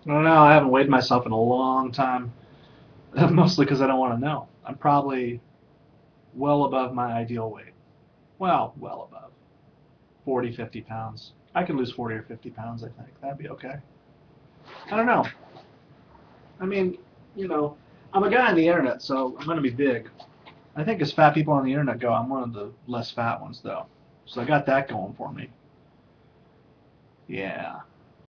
I don't know. I haven't weighed myself in a long time. Mostly because I don't want to know. I'm probably well above my ideal weight. Well above. 40, 50 pounds. I could lose 40 or 50 pounds, I think. That'd be okay. I don't know. I mean, you know, I'm a guy on the internet, so I'm going to be big. I think as fat people on the internet go, I'm one of the less fat ones, though. So I got that going for me. Yeah.